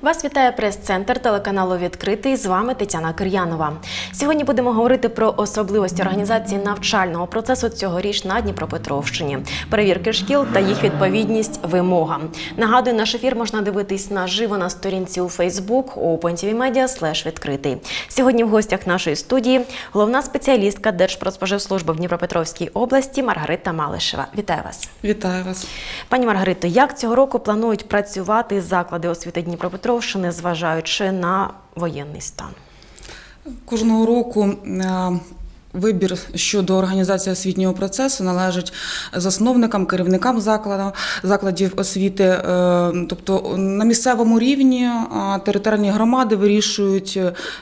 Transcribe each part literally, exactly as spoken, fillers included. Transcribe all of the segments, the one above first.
Вас вітає прес-центр телеканалу «Відкритий». З вами Тетяна Кир'янова. Сьогодні будемо говорити про особливості організації навчального процесу цьогоріч на Дніпропетровщині, перевірки шкіл та їх відповідність вимогам. Нагадую, наш ефір можна дивитись наживо на сторінці у Фейсбук open.tv.media слеш відкритий. Сьогодні в гостях нашої студії головна спеціалістка Держпродспоживслужби в Дніпропетровській області Маргарита Малишева. Вітаю вас. Вітаю вас. Пані Маргарито, як цього року планують працювати заклади освіти Дніпропетровщини, зважаючи на воєнний стан? Кожного року вибір щодо організації освітнього процесу належить засновникам, керівникам закладів, закладів освіти. Тобто на місцевому рівні територіальні громади вирішують,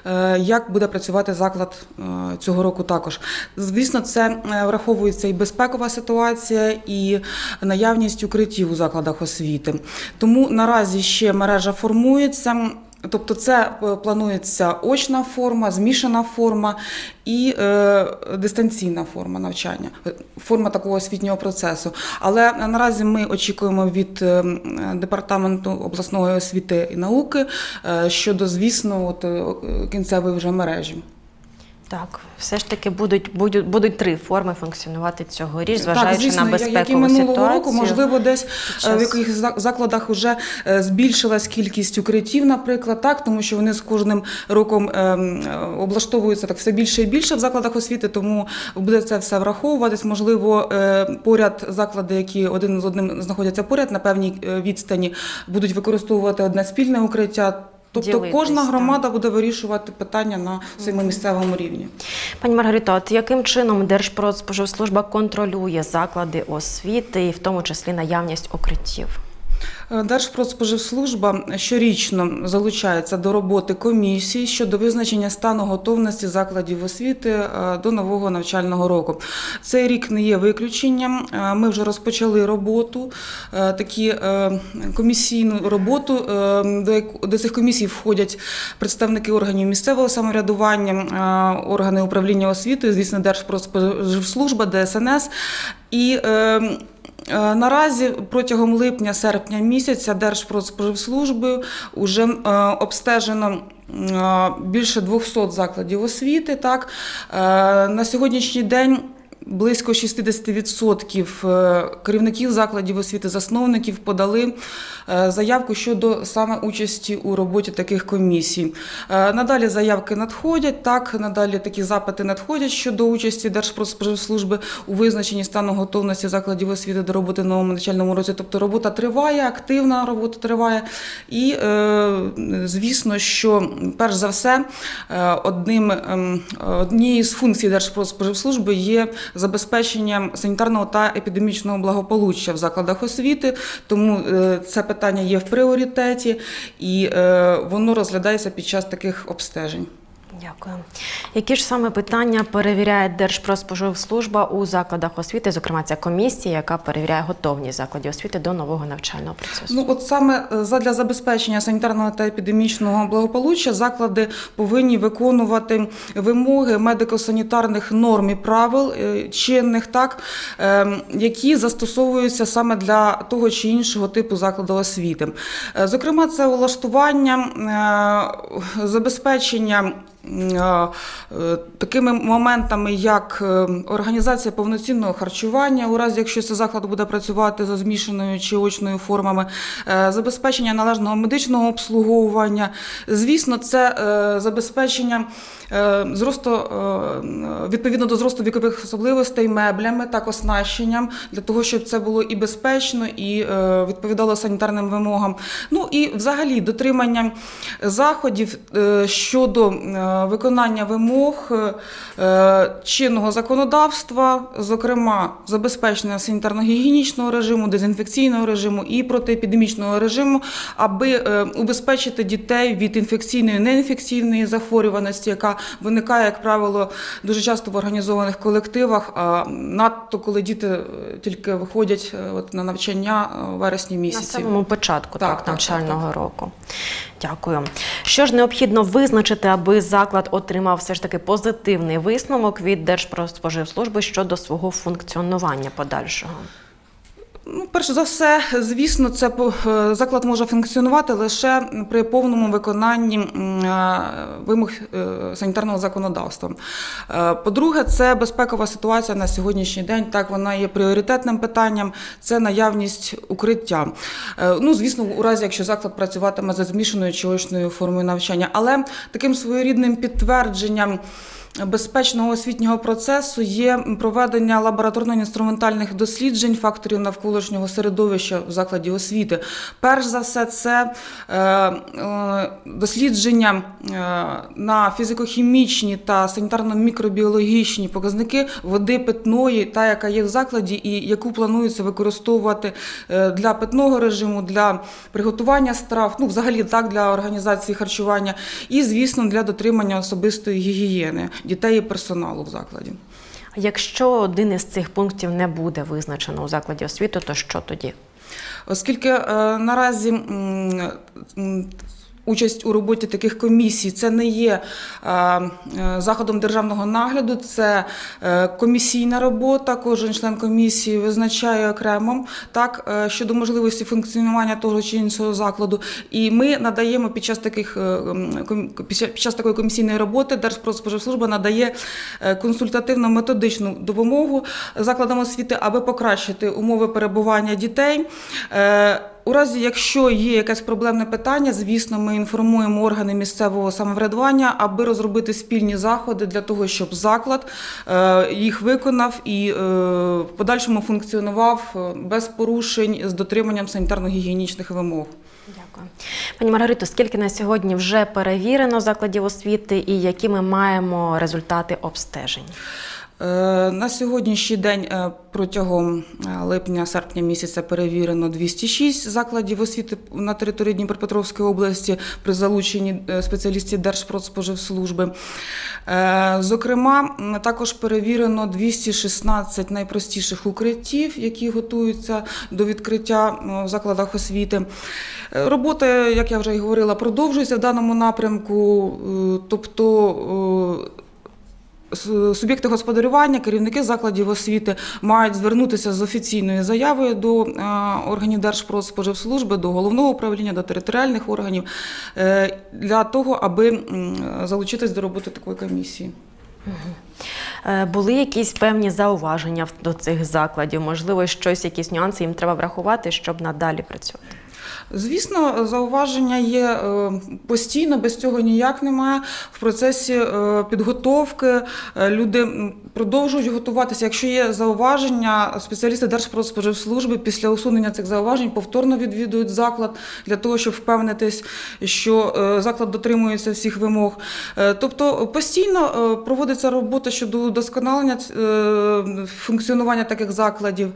як буде працювати заклад цього року також. Звісно, це враховується і безпекова ситуація, і наявність укриттів у закладах освіти. Тому наразі ще мережа формується. Тобто це планується очна форма, змішана форма і е, дистанційна форма навчання, форма такого освітнього процесу. Але наразі ми очікуємо від е, Департаменту обласної освіти і науки е, щодо, звісно, от, кінцевої вже мережі. Так, все ж таки будуть, будуть, будуть три форми функціонувати цьогоріч, зважаючи так, звісно, на безпекову як і минулого ситуацію. року, можливо, десь час... в якихось закладах вже збільшилась кількість укриттів, наприклад, так, тому що вони з кожним роком облаштовуються так все більше і більше в закладах освіти, тому буде це все враховуватись. Можливо, поряд заклади, які один з одним знаходяться поряд на певній відстані, будуть використовувати одне спільне укриття. Тобто Ділитись, кожна громада так. буде вирішувати питання на своєму місцевому рівні. Пані Маргарита, от яким чином Держпродспоживслужба контролює заклади освіти і в тому числі наявність укриттів? Держпродспоживслужба щорічно залучається до роботи комісії щодо визначення стану готовності закладів освіти до нового навчального року. Цей рік не є виключенням. Ми вже розпочали роботу, такі комісійну роботу. До цих комісій входять представники органів місцевого самоврядування, органи управління освітою, звісно, Держпродспоживслужба, Де Ес Ен Ес. І наразі протягом липня-серпня місяця Держпродспоживслужбою вже обстежено більше двохсот закладів освіти. Так. На сьогоднішній день близько шістдесят відсотків керівників закладів освіти, засновників подали заявку щодо саме участі у роботі таких комісій. Надалі заявки надходять, так, надалі такі запити надходять щодо участі Держпродспоживслужби у визначенні стану готовності закладів освіти до роботи в новому навчальному році. Тобто робота триває, активна робота триває. І, звісно, що, перш за все, одним, однією з функцій Держпродспоживслужби є забезпечення санітарного та епідемічного благополуччя в закладах освіти, тому це питання є в пріоритеті і воно розглядається під час таких обстежень. Дякую. Які ж саме питання перевіряє Держпродспоживслужба у закладах освіти, зокрема ця комісія, яка перевіряє готовність закладів освіти до нового навчального процесу? Ну, от саме для забезпечення санітарного та епідемічного благополуччя заклади повинні виконувати вимоги медико-санітарних норм і правил чинних, так, які застосовуються саме для того чи іншого типу закладу освіти. Зокрема, це влаштування, забезпечення такими моментами, як організація повноцінного харчування, у разі, якщо цей заклад буде працювати за змішаною чи очною формами, забезпечення належного медичного обслуговування. Звісно, це забезпечення зросту, відповідно до зросту вікових особливостей, меблями, так, оснащенням, для того, щоб це було і безпечно, і відповідало санітарним вимогам. Ну і взагалі дотримання заходів щодо виконання вимог чинного законодавства, зокрема забезпечення санітарно-гігієнічного режиму, дезінфекційного режиму і протиепідемічного режиму, аби убезпечити дітей від інфекційної і неінфекційної захворюваності, яка виникає, як правило, дуже часто в організованих колективах, а надто коли діти тільки виходять от на навчання в вересні місяці. На самому початку так, так, навчального так, так. року. Дякую. Що ж необхідно визначити, аби заклад отримав все ж таки позитивний висновок від Держпродспоживслужби щодо свого функціонування подальшого? Ну, перш за все, звісно, це заклад може функціонувати лише при повному виконанні вимог санітарного законодавства. По-друге, це безпекова ситуація на сьогоднішній день. Так, вона є пріоритетним питанням, це наявність укриття. Ну, звісно, у разі, якщо заклад працюватиме за змішаною чи очною формою навчання. Але таким своєрідним підтвердженням безпечного освітнього процесу є проведення лабораторно-інструментальних досліджень факторів навколишнього середовища в закладі освіти. Перш за все, це дослідження на фізико-хімічні та санітарно-мікробіологічні показники води питної, та, яка є в закладі і яку планується використовувати для питного режиму, для приготування страв, ну, взагалі так, для організації харчування і, звісно, для дотримання особистої гігієни дітей і персоналу в закладі. Якщо один із цих пунктів не буде визначено у закладі освіти, то що тоді? Оскільки е, наразі м, м, участь у роботі таких комісій – це не є е, заходом державного нагляду, це е, комісійна робота, кожен член комісії визначає окремо так, е, щодо можливості функціонування того чи іншого закладу. І ми надаємо під час, таких, е, під час такої комісійної роботи Держпродспоживслужба надає консультативно-методичну допомогу закладам освіти, аби покращити умови перебування дітей. Е, У разі, якщо є якесь проблемне питання, звісно, ми інформуємо органи місцевого самоврядування, аби розробити спільні заходи для того, щоб заклад їх виконав і в подальшому функціонував без порушень з дотриманням санітарно-гігієнічних вимог. Дякую. Пані Маргарито, скільки на сьогодні вже перевірено закладів освіти і які ми маємо результати обстежень? На сьогоднішній день протягом липня-серпня місяця перевірено двісті шість закладів освіти на території Дніпропетровської області при залученні спеціалістів Держпродспоживслужби. Зокрема, також перевірено двісті шістнадцять найпростіших укриттів, які готуються до відкриття в закладах освіти. Робота, як я вже і говорила, продовжується в даному напрямку, тобто суб'єкти господарювання, керівники закладів освіти мають звернутися з офіційною заявою до органів Держпродспоживслужби, до головного управління, до територіальних органів для того, аби залучитись до роботи такої комісії. Були якісь певні зауваження до цих закладів? Можливо, щось, якісь нюанси їм треба врахувати, щоб надалі працювати? Звісно, зауваження є постійно, без цього ніяк немає. В процесі підготовки люди продовжують готуватися. Якщо є зауваження, спеціалісти Держпродспоживслужби після усунення цих зауважень повторно відвідують заклад для того, щоб впевнитись, що заклад дотримується всіх вимог. Тобто постійно проводиться робота щодо удосконалення функціонування таких закладів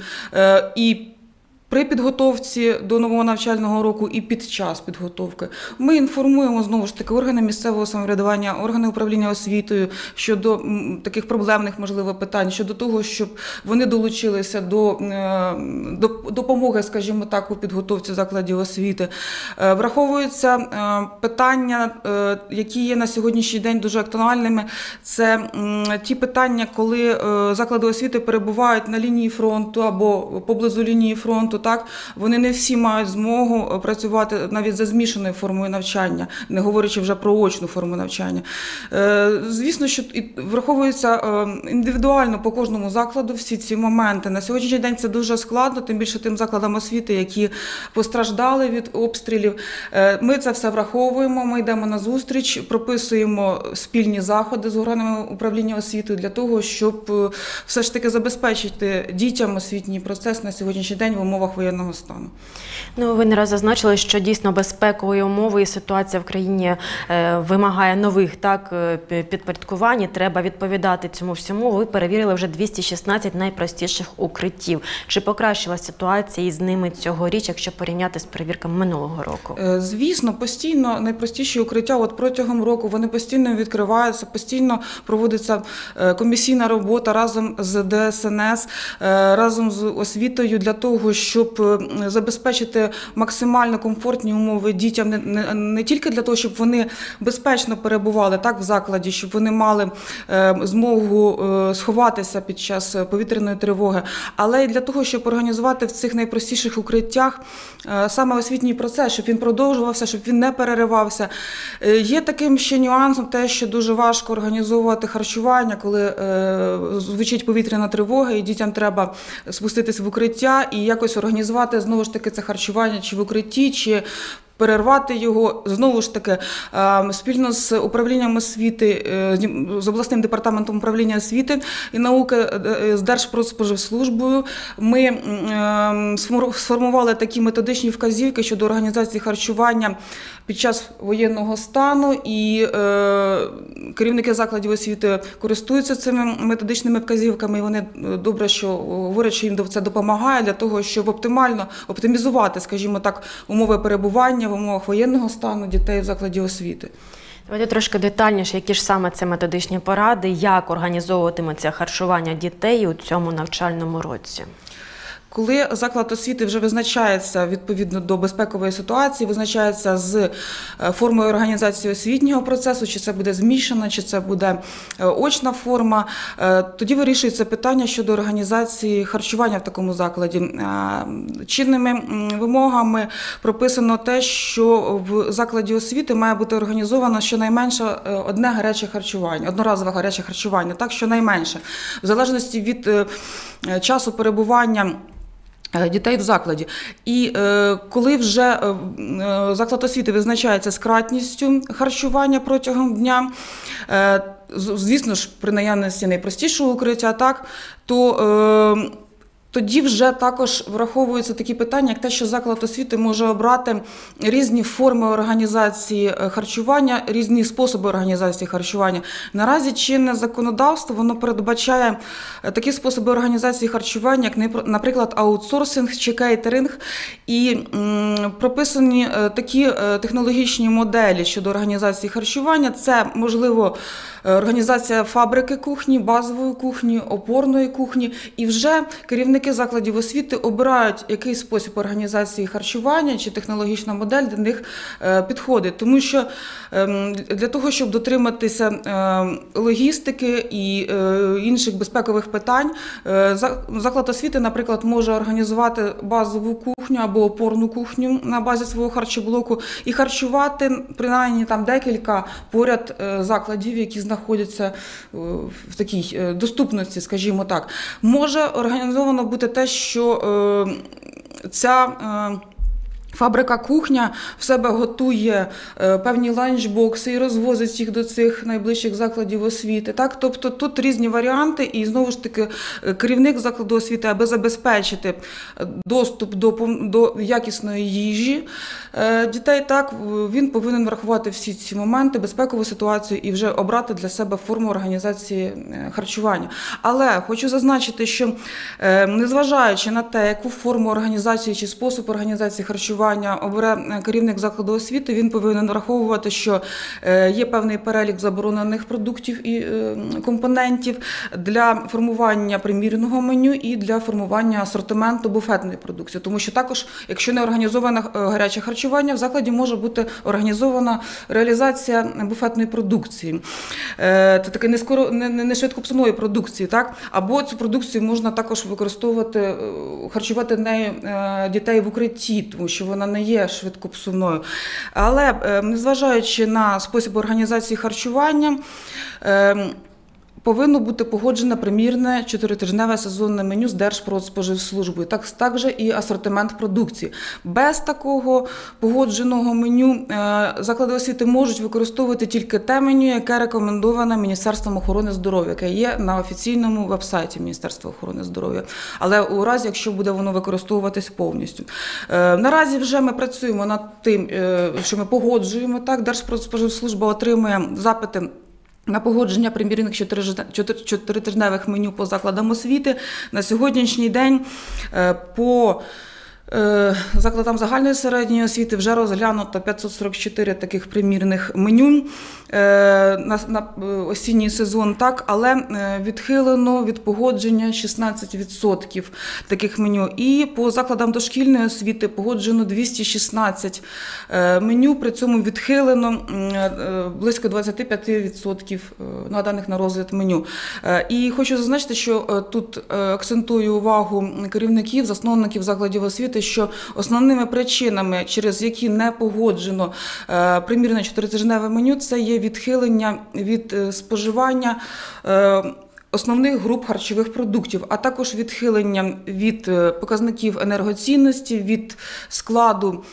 і при підготовці до нового навчального року і під час підготовки. Ми інформуємо, знову ж таки, органи місцевого самоврядування, органи управління освітою щодо таких проблемних, можливо, питань, щодо того, щоб вони долучилися до, до допомоги, скажімо так, у підготовці закладів освіти. Враховуються питання, які є на сьогоднішній день дуже актуальними. Це ті питання, коли заклади освіти перебувають на лінії фронту або поблизу лінії фронту. Так, вони не всі мають змогу працювати навіть за змішаною формою навчання, не говорячи вже про очну форму навчання. Звісно, що враховується індивідуально по кожному закладу всі ці моменти. На сьогоднішній день це дуже складно, тим більше тим закладам освіти, які постраждали від обстрілів. Ми це все враховуємо, ми йдемо на зустріч, прописуємо спільні заходи з органами управління освітою для того, щоб все ж таки забезпечити дітям освітній процес на сьогоднішній день в умовах воєнного стану. Ну, ви не раз зазначили, що дійсно безпекові умови і ситуація в країні е, вимагає нових так, підпорядкувань, треба відповідати цьому всьому. Ви перевірили вже двісті шістнадцять найпростіших укриттів. Чи покращилася ситуація із ними цьогоріч, якщо порівняти з перевірками минулого року? Звісно, постійно найпростіші укриття, от протягом року вони постійно відкриваються, постійно проводиться комісійна робота разом з Де Ес Ен Ес, разом з освітою для того, щоб щоб забезпечити максимально комфортні умови дітям не, не, не тільки для того, щоб вони безпечно перебували так в закладі, щоб вони мали е, змогу е, сховатися під час повітряної тривоги, але й для того, щоб організувати в цих найпростіших укриттях е, саме освітній процес, щоб він продовжувався, щоб він не переривався. Е, є таким ще нюансом те, що дуже важко організовувати харчування, коли е, звучить повітряна тривога і дітям треба спуститись в укриття і якось організувати знову ж таки це харчування чи в укритті, чи перервати його, знову ж таки, спільно з управлінням освіти, з обласним департаментом управління освіти і науки, з Держпродспоживслужбою ми сформували такі методичні вказівки щодо організації харчування під час воєнного стану, і керівники закладів освіти користуються цими методичними вказівками, і вони добре, що говорять, що їм це допомагає для того, щоб оптимально оптимізувати, скажімо так, умови перебування в умовах воєнного стану дітей в закладі освіти. Давайте трошки детальніше, які ж саме це методичні поради, як організовуватиметься харчування дітей у цьому навчальному році? Коли заклад освіти вже визначається відповідно до безпекової ситуації, визначається з формою організації освітнього процесу, чи це буде змішана, чи це буде очна форма, тоді вирішується питання щодо організації харчування в такому закладі. Чинними вимогами прописано те, що в закладі освіти має бути організовано щонайменше одне гаряче харчування, одноразове гаряче харчування, так, щонайменше, в залежності від часу перебування дітей в закладі. І е, коли вже е, заклад освіти визначається з кратністю харчування протягом дня, е, звісно ж, при наявності найпростішого укриття, так, то е, тоді вже також враховуються такі питання, як те, що заклад освіти може обрати різні форми організації харчування, різні способи організації харчування. Наразі чинне законодавство, воно передбачає такі способи організації харчування, як, наприклад, аутсорсинг чи кейтеринг, і м, прописані такі технологічні моделі щодо організації харчування. Це, можливо, організація фабрики кухні, базової кухні, опорної кухні, і вже керівники закладів освіти обирають, який спосіб організації харчування чи технологічна модель для них підходить. Тому що для того, щоб дотриматися логістики і інших безпекових питань, заклад освіти, наприклад, може організувати базову кухню або опорну кухню на базі свого харчоблоку і харчувати принаймні там декілька поряд закладів, які знаходяться в такій доступності, скажімо так. Може організовано бути те, що е, ця е, фабрика-кухня в себе готує е, певні ланчбокси і розвозить їх до цих найближчих закладів освіти. Так? Тобто тут різні варіанти, і знову ж таки керівник закладу освіти, аби забезпечити доступ до, до якісної їжі е, дітей, так, він повинен врахувати всі ці моменти, безпекову ситуацію і вже обрати для себе форму організації харчування. Але хочу зазначити, що е, незважаючи на те, яку форму організації чи спосіб організації харчування обере керівник закладу освіти, він повинен враховувати, що є певний перелік заборонених продуктів і компонентів для формування примірного меню і для формування асортименту буфетної продукції. Тому що також, якщо не організоване гаряче харчування, в закладі може бути організована реалізація буфетної продукції. Це таке не, скоро, не, не швидкопсувної продукції, так? Або цю продукцію можна також використовувати, харчувати нею дітей в укритті, тому що вона не є швидкопсувною. Але, незважаючи на спосіб організації харчування, повинно бути погоджене примірне чотиритижневе сезонне меню з Держпродспоживслужбою, так, також і асортимент продукції. Без такого погодженого меню заклади освіти можуть використовувати тільки те меню, яке рекомендоване Міністерством охорони здоров'я, яке є на офіційному веб-сайті Міністерства охорони здоров'я. Але у разі, якщо буде воно використовуватись повністю. Наразі вже ми працюємо над тим, що ми погоджуємо, так, Держпродспоживслужба отримує запити на погодження примірних чотиритижневих меню по закладам освіти. На сьогоднішній день по Закладам загальної середньої освіти вже розглянуто п'ятсот сорок чотири таких примірних меню на, на осінній сезон, так, але відхилено від погодження шістнадцять відсотків таких меню. І по закладам дошкільної освіти погоджено двісті шістнадцять меню, при цьому відхилено близько двадцять п'ять відсотків наданих на розгляд меню. І хочу зазначити, що тут акцентую увагу керівників, засновників закладів освіти, що основними причинами, через які не погоджено примірне чотиритижневе меню, це є відхилення від споживання основних груп харчових продуктів, а також відхилення від показників енергоцінності, від складу,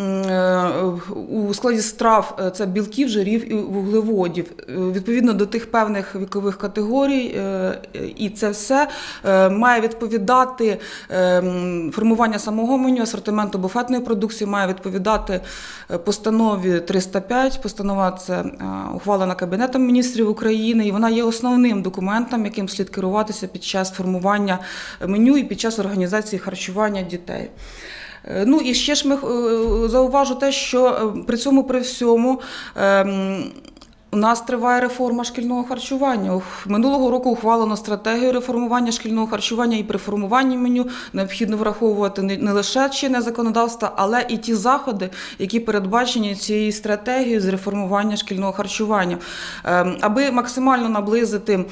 у складі страв це білків, жирів і вуглеводів, відповідно до тих певних вікових категорій, і це все має відповідати формування самого меню, асортименту буфетної продукції, має відповідати постанові триста п'ять, постанова це ухвалена Кабінетом міністрів України, і вона є основним документом, яким слід керуватися під час формування меню і під час організації харчування дітей. Ну і ще ж ми зауважу те, що при цьому, при всьому, у нас триває реформа шкільного харчування. Минулого року ухвалено стратегію реформування шкільного харчування, і при формуванні меню необхідно враховувати не лише чинне законодавство, але і ті заходи, які передбачені цією стратегією з реформування шкільного харчування. Аби максимально наблизити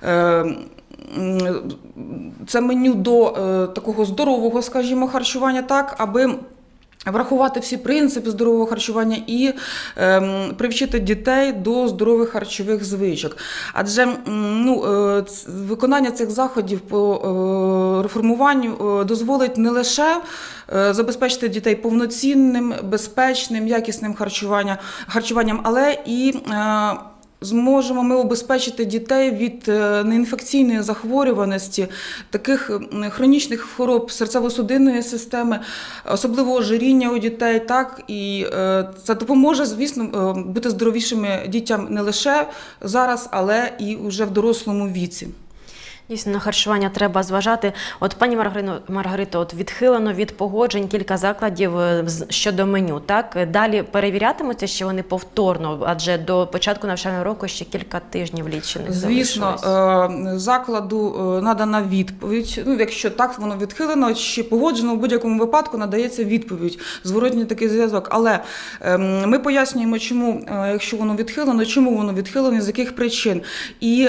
це меню до е, такого здорового, скажімо, харчування, так, аби врахувати всі принципи здорового харчування і е, привчити дітей до здорових харчових звичок. Адже ну, е, виконання цих заходів по е, реформуванню е, дозволить не лише е, забезпечити дітей повноцінним, безпечним, якісним харчуванням, харчуванням, але і е, зможемо ми убезпечити дітей від неінфекційної захворюваності, таких хронічних хвороб серцево-судинної системи, особливо ожиріння у дітей, так, і це допоможе, звісно, бути здоровішими дітям не лише зараз, але і вже в дорослому віці. Дійсно, на харчування треба зважати. От, пані Маргарито, от відхилено від погоджень кілька закладів щодо меню, так? Далі перевірятимуться, що вони повторно, адже до початку навчального року ще кілька тижнів лічених Звісно, залишилось. Закладу надана відповідь. Ну, якщо так воно відхилено, чи погоджено, в будь-якому випадку надається відповідь, зворотній такий зв'язок. Але ми пояснюємо, чому, якщо воно відхилено, чому воно відхилено, з яких причин. І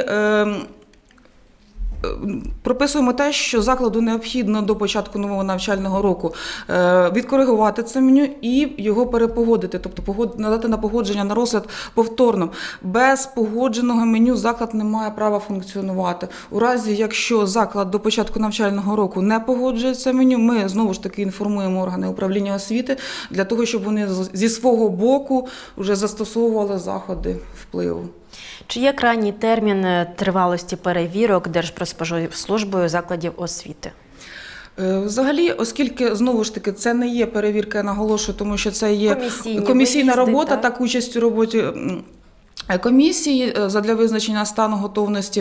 прописуємо те, що закладу необхідно до початку нового навчального року відкоригувати це меню і його перепогодити, тобто надати на погодження, на розгляд повторно. Без погодженого меню заклад не має права функціонувати. У разі, якщо заклад до початку навчального року не погоджує це меню, ми знову ж таки інформуємо органи управління освіти для того, щоб вони зі свого боку вже застосовували заходи впливу. Чи є крайній термін тривалості перевірок Держпродспоживслужбою закладів освіти? Взагалі, оскільки, знову ж таки, це не є перевірка, я наголошую, тому що це є Комісійні комісійна виїзди, робота, так, так участь у роботі комісії задля визначення стану готовності.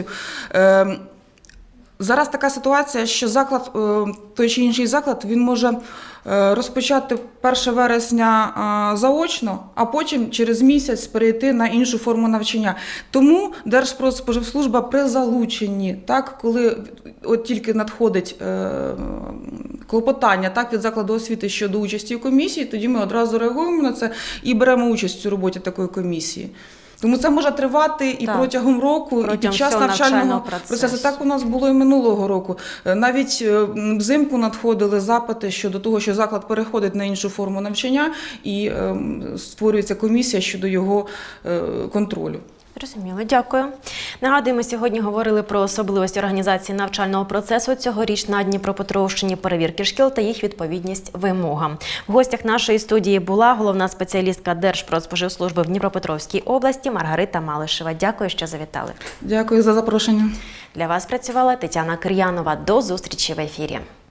Зараз така ситуація, що заклад, той чи інший заклад, він може розпочати першого вересня заочно, а потім через місяць перейти на іншу форму навчання. Тому Держпродспоживслужба при залученні, так, коли от тільки надходить клопотання, так, від закладу освіти щодо участі в комісії, тоді ми одразу реагуємо на це і беремо участь у роботі такої комісії. Тому це може тривати і так, протягом року, протягом і під час навчального процесу. процесу. Так у нас було і минулого року. Навіть взимку надходили запити щодо того, що заклад переходить на іншу форму навчання і створюється комісія щодо його контролю. Зрозуміло, дякую. Нагадую, ми сьогодні говорили про особливості організації навчального процесу цьогоріч на Дніпропетровщині, перевірки шкіл та їх відповідність вимогам. В гостях нашої студії була головна спеціалістка Держпродспоживслужби в Дніпропетровській області Маргарита Малишева. Дякую, що завітали. Дякую за запрошення. Для вас працювала Тетяна Кир'янова. До зустрічі в ефірі.